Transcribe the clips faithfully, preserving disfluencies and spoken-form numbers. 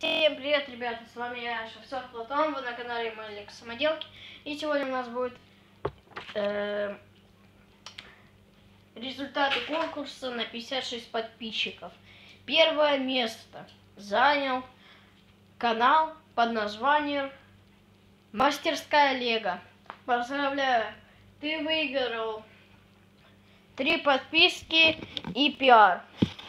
Всем привет, ребята, с вами я, Шевцов Платон, вы на канале Малик Самоделки. И сегодня у нас будет э, результаты конкурса на пятьдесят шесть подписчиков. Первое место занял канал под названием Мастерская Лего. Поздравляю, ты выиграл три подписки и пиар.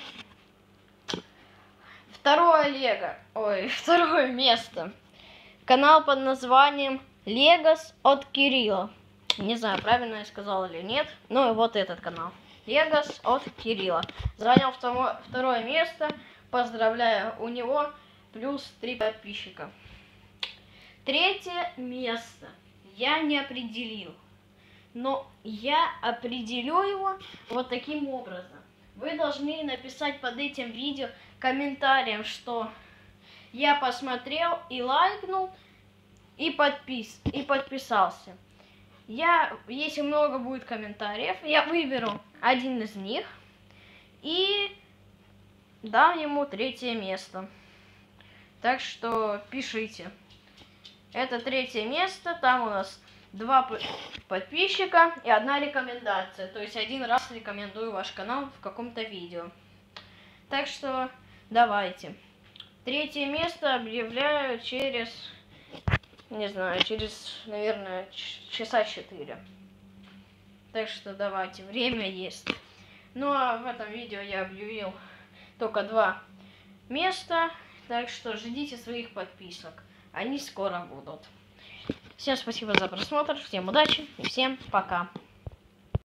Второе Лего, ой, второе место. Канал под названием Легос от Кирилла. Не знаю, правильно я сказал или нет. Ну и вот этот канал. Легос от Кирилла. Занял второе, второе место. Поздравляю, у него плюс три подписчика. Третье место я не определил. Но я определю его вот таким образом. Вы должны написать под этим видео комментарием, что я посмотрел и лайкнул, и, подпис, и подписался. Я, если много будет комментариев, я выберу один из них и дам ему третье место. Так что пишите. Это третье место, там у нас два подписчика и одна рекомендация. То есть один раз рекомендую ваш канал в каком-то видео. Так что давайте. Третье место объявляю через, не знаю, через, наверное, часа четыре. Так что давайте, время есть. Ну а в этом видео я объявил только два места. Так что ждите своих подписок. Они скоро будут. Всем спасибо за просмотр, всем удачи и всем пока.